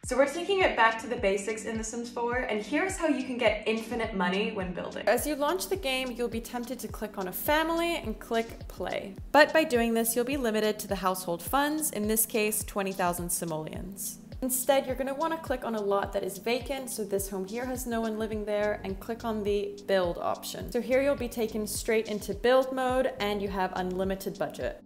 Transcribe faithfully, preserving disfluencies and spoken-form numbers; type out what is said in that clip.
So we're taking it back to the basics in The Sims four, and here's how you can get infinite money when building. As you launch the game, you'll be tempted to click on a family and click play. But by doing this, you'll be limited to the household funds, in this case, twenty thousand simoleons. Instead, you're gonna wanna click on a lot that is vacant, so this home here has no one living there, and click on the build option. So here you'll be taken straight into build mode, and you have unlimited budget.